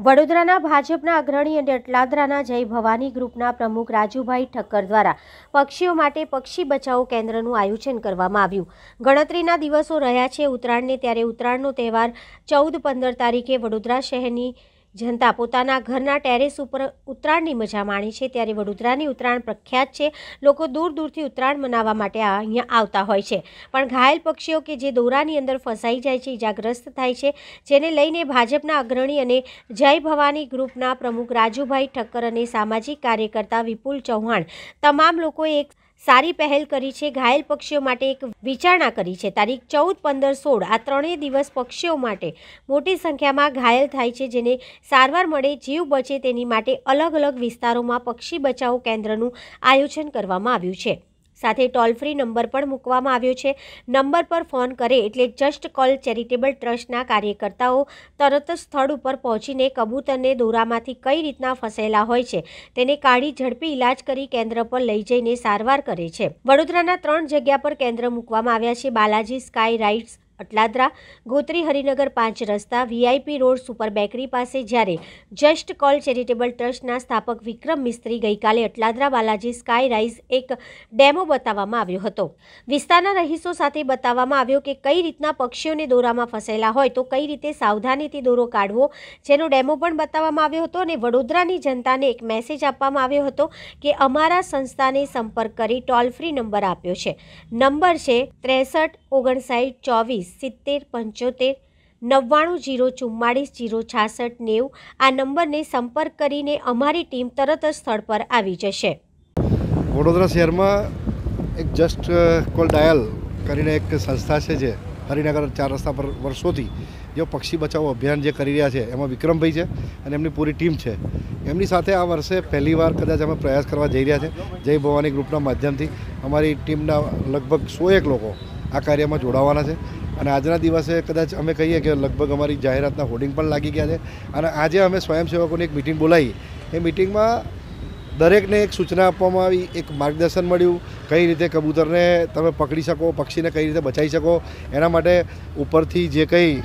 વડોદરાના ભાજપના અગ્રણી અને અટલાદરાના જય ભવાની ગ્રુપના પ્રમુખ રાજુભાઈ ઠક્કર દ્વારા પક્ષીઓ માટે પક્ષી બચાવો કેન્દ્રનું આયોજન કરવામાં આવ્યું। ગણતરીના દિવસો રહ્યા છે ઉત્તરાયણને, ત્યારે ઉત્તરાયણનો તહેવાર 14-15 તારીખે વડોદરા શહેરની જનતા પોતાના ઘરના ટેરેસ ઉપર ઉત્તરાયણની મજા માણી છે। ત્યારે વડોદરાની ઉત્તરાયણ પ્રખ્યાત છે। લોકો દૂર દૂરથી ઉત્તરાયણ મનાવવા માટે અહીંયા આવતા હોય છે, પણ ઘાયલ પક્ષીઓ કે જે દોરાની અંદર ફસાઈ જાય છે, ઇજાગ્રસ્ત થાય છે, જેને લઈને ભાજપના અગ્રણી અને જય ભવાની ગ્રુપના પ્રમુખ રાજુભાઈ ઠક્કર અને સામાજિક કાર્યકર્તા વિપુલ ચૌહાણ તમામ લોકોએ એક સારી પહેલ કરી છે। ઘાયલ પક્ષીઓ માટે એક વિચારણા કરી છે। તારીખ 14, 15, 16 આ ત્રણેય દિવસ પક્ષીઓ માટે મોટી સંખ્યામાં ઘાયલ થાય છે, જેને સારવાર મળે, જીવ બચે તેની માટે અલગ અલગ વિસ્તારોમાં પક્ષી બચાવો કેન્દ્રનું આયોજન કરવામાં આવ્યું છે। સાથે ટોલ ફ્રી નંબર પણ મૂકવામાં આવ્યો છે। નંબર પર ફોન કરે એટલે જસ્ટ કોલ ચેરિટેબલ ટ્રસ્ટના કાર્યકર્તાઓ તરત જ સ્થળ ઉપર પહોંચીને કબૂતરને દોરામાંથી કઈ રીતના ફસાયેલા હોય છે તેને કાઢી ઝડપી ઇલાજ કરી કેન્દ્ર પર લઈ જઈને સારવાર કરે છે। વડોદરાના 3 જગ્યા પર કેન્દ્ર મૂકવામાં આવ્યા છે: બાલાજી સ્કાય રાઇડ્સ અટલાદરા, ગોત્રી હરિનગર 5 રસ્તા, VIP રોડ, સુપર બેકરી પાસે। જ્યારે જસ્ટ કોલ ચેરિટેબલ ટ્રસ્ટના સ્થાપક વિક્રમ મિસ્ત્રી ગઈકાલે અટલાદરા બાલાજી સ્કાય રાઇઝ એક ડેમો બતાવવામાં આવ્યો હતો। વિસ્તારના રહીશો સાથે બતાવવામાં આવ્યો કે કઈ રીતના પક્ષીઓને દોરામાં ફસાયેલા હોય તો કઈ રીતે સાવધાનીથી દોરો કાઢવો, જેનો ડેમો પણ બતાવવામાં આવ્યો હતો। અને વડોદરાની જનતાને એક મેસેજ આપવામાં આવ્યો હતો કે અમારા સંસ્થાને સંપર્ક કરી ટોલ ફ્રી નંબર આપ્યો છે। નંબર છે 63 59 24 70 75 99 044 066 90। આ નંબરને સંપર્ક કરીને અમારી ટીમ તરત જ સ્થળ પર આવી જશે। વડોદરા શહેરમાં એક જસ્ટ કોલ ડાયલ કરીને એક સંસ્થા છે જે હરિનગર 4 રસ્તા પર વર્ષોથી જે પક્ષી બચાવો અભિયાન જે કરી રહ્યા છે, એમાં વિક્રમભાઈ છે અને એમની પૂરી ટીમ છે। એમની સાથે આ વર્ષે પહેલીવાર કદાચ અમે પ્રયાસ કરવા જઈ રહ્યા છે। જય ભવાની ગ્રુપના માધ્યમથી અમારી ટીમના લગભગ 101 લોકો આ કાર્યમાં જોડાવાના છે અને આજના દિવસે કદાચ અમે કહીએ કે લગભગ અમારી જાહેરાતના હોર્ડિંગ પણ લાગી ગયા છે। અને આજે અમે સ્વયંસેવકોની એક મિટિંગ બોલાવી। એ મિટિંગમાં દરેકને એક સૂચના આપવામાં આવી, એક માર્ગદર્શન મળ્યું કઈ રીતે કબૂતરને તમે પકડી શકો, પક્ષીને કઈ રીતે બચાવી શકો। એના માટે ઉપરથી જે કંઈ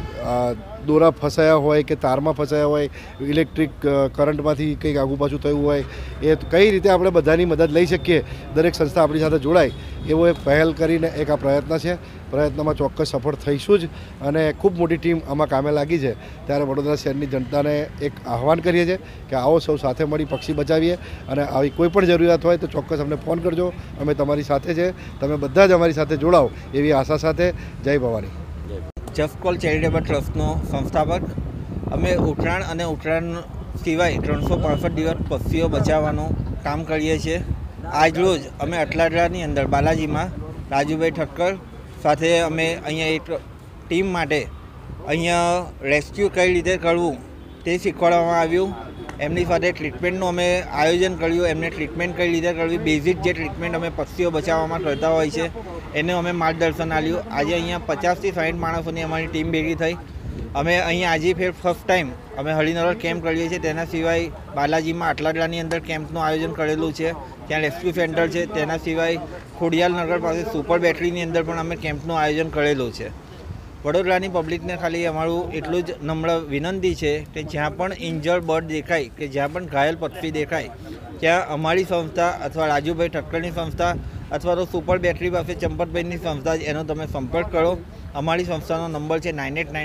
દોરા ફસાયા હોય કે તારમાં ફસાયા હોય, ઇલેક્ટ્રિક કરંટમાંથી કંઈક આગુ પાછું થયું હોય, એ કઈ રીતે આપણે બધાની મદદ લઈ શકીએ, દરેક સંસ્થા આપણી સાથે જોડાય એવો એક પહેલ કરીને એક આ પ્રયત્ન છે। પ્રયત્નમાં ચોક્કસ સફળ થઈશું જ અને ખૂબ મોટી ટીમ આમાં કામે લાગી છે। ત્યારે વડોદરા શહેરની જનતાને એક આહવાન કરીએ છીએ કે આવો સૌ સાથે મળી પક્ષી બચાવીએ અને આવી કોઈ પણ જરૂરિયાત હોય તો ચોક્કસ અમને ફોન કરજો, અમે તમારી સાથે છે। તમે બધા જ અમારી સાથે જોડાઓ એવી આશા સાથે જય ભવાની। જસ્ટ કોલ ચેરિટેબલ ટ્રસ્ટનો સંસ્થાપક। અમે ઉત્તરાયણ અને ઉત્તરાયણ સિવાય 365 દિવસ પક્ષીઓ બચાવવાનું કામ કરીએ છીએ। આજરોજ અમે અટલાદરાની અંદર બાલાજીમાં રાજુભાઈ ઠક્કર સાથે અમે અહીંયા એક ટીમ માટે અહીંયા રેસ્ક્યુ કઈ રીતે કરવું તે શીખવાડવામાં આવ્યું। એમની સાથે ટ્રીટમેન્ટનું અમે આયોજન કર્યું, એમને ટ્રીટમેન્ટ કઈ રીતે કરવી, બેઝિક જે ટ્રીટમેન્ટ અમે પક્ષીઓ બચાવવામાં કરતા હોય છે એને અમે માર્ગદર્શન આપ્યું। આજે અહીંયા 50 થી 60 માણસોની અમારી ટીમ ભેગી થઈ। અમે અહીંયા આજે ફર્સ્ટ ટાઈમ અમે હરિનગર કેમ્પ કરીએ છીએ। તેના સિવાય બાલાજીમાં અટલાદરાની અંદર કેમ્પનું આયોજન કરેલું છે, ત્યાં રેસ્ક્યુ સેન્ટર છે। તેના સિવાય ખોડિયાલનગર પાસે સુપર બેટરીની અંદર પણ અમે કેમ્પનું આયોજન કરેલું છે। વડોદરાની પબ્લિકને ખાલી અમારું એટલું જ નમ્ર વિનંતી છે કે જ્યાં પણ ઇન્જર્ડ બર્ડ દેખાય કે જ્યાં પણ ઘાયલ પક્ષી દેખાય ત્યાં અમારી સંસ્થા અથવા રાજુભાઈ ઠક્કરની સંસ્થા અથવા તો સુપર બેટરી પાસે ચંપતભાઈની સંસ્થા એનો તમે સંપર્ક કરો। અમારી સંસ્થાનો નંબર છે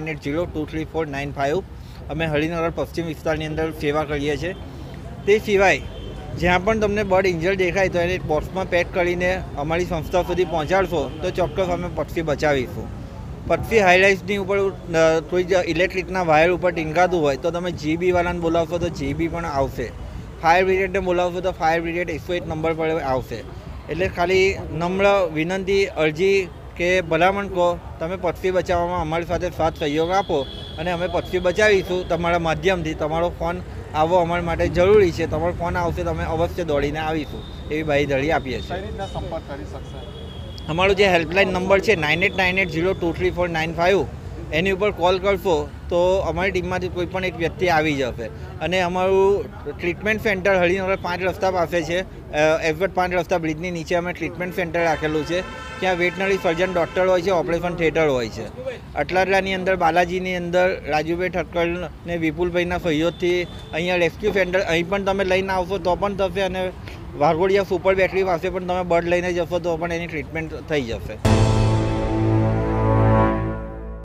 9898023495। અમે હરિનગર પશ્ચિમ વિસ્તારની અંદર સેવા કરીએ છીએ। તે સિવાય જ્યાં પણ તમને બર્ડ ઇન્જર્ડ દેખાય તો એને બોક્સમાં પેક કરીને અમારી સંસ્થા સુધી પહોંચાડશો તો ચોક્કસ અમે પક્ષી બચાવીશું। પક્ષી હાઈલાઇટ્સની ઉપર કોઈ ઇલેક્ટ્રિકના વાયર ઉપર ટીંગાતું હોય તો તમે GB વાળાને બોલાવશો તો GB પણ આવશે। ફાયર બ્રિગેડને બોલાવશો તો ફાયર બ્રિગેડ 101 નંબર પર આવશે। એટલે ખાલી નમ્ર વિનંતી, અરજી કે ભલામણ કહો, તમે પક્ષી બચાવવામાં અમારી સાથે સાથ સહયોગ આપો અને અમે પક્ષી બચાવીશું। તમારા માધ્યમથી તમારો ફોન આવવો અમારા માટે જરૂરી છે। તમારો ફોન આવશે તો અમે અવશ્ય દોડીને આવીશું એવી બાંયધરી આપીએ છીએ। અમારો જે હેલ્પલાઇન નંબર છે 9898023495, એની ઉપર કોલ કરશો તો અમારી ટીમમાંથી કોઈ પણ એક વ્યક્તિ આવી જશે અને અમારું ટ્રીટમેન્ટ સેન્ટર હરિનગર 5 રસ્તા પાસે છે. એફવર્ટ 5 રસ્તા બ્રિજની નીચે અમે ટ્રીટમેન્ટ સેન્ટર રાખેલું છે. ત્યાં વેટનરી સર્જન ડૉક્ટર હોય છે, ઓપરેશન થિયેટર હોય છે. અટલાદરાની અંદર બાલાજીની અંદર રાજુભાઈ ઠક્કર ને વિપુલભાઈના સહયોગથી અહીંયા રેસ્ક્યુ સેન્ટર અહીં પણ તમે લઈને આવશો તો પણ થશે અને વાઘોડિયા સુપર બેટરી પાસે પણ તમે બર્ડ લઈને જશો તો પણ એની ટ્રીટમેન્ટ થઈ જશે.